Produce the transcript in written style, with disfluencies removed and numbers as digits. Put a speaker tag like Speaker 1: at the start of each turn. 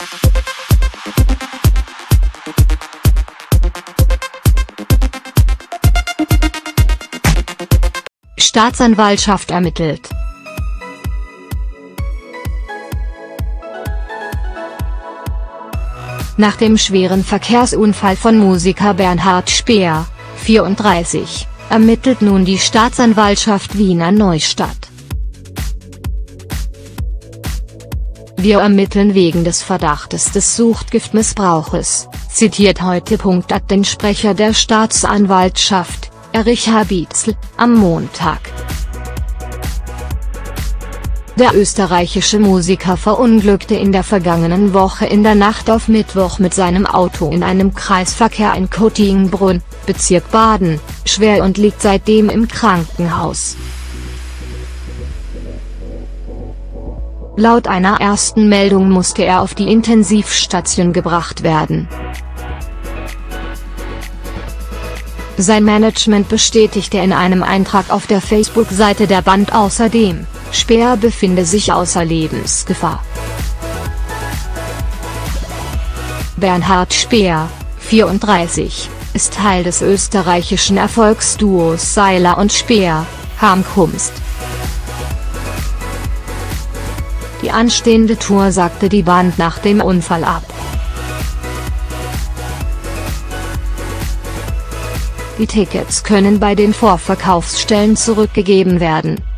Speaker 1: Staatsanwaltschaft ermittelt. Nach dem schweren Verkehrsunfall von Musiker Bernhard Speer, 34, ermittelt nun die Staatsanwaltschaft Wiener Neustadt. Wir ermitteln wegen des Verdachtes des Suchtgiftmissbrauches, zitiert heute.at den Sprecher der Staatsanwaltschaft, Erich Habitzel, am Montag. Der österreichische Musiker verunglückte in der vergangenen Woche in der Nacht auf Mittwoch mit seinem Auto in einem Kreisverkehr in Kottingenbrunn, Bezirk Baden, schwer und liegt seitdem im Krankenhaus. Laut einer ersten Meldung musste er auf die Intensivstation gebracht werden. Sein Management bestätigte in einem Eintrag auf der Facebook-Seite der Band außerdem, Speer befinde sich außer Lebensgefahr. Bernhard Speer, 34, ist Teil des österreichischen Erfolgsduos Seiler und Speer, Harmkunst. Die anstehende Tour sagte die Band nach dem Unfall ab. Die Tickets können bei den Vorverkaufsstellen zurückgegeben werden.